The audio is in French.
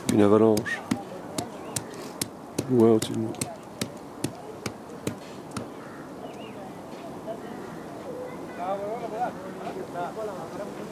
Une avalanche. Loin au-dessus de nous. Ah, bueno,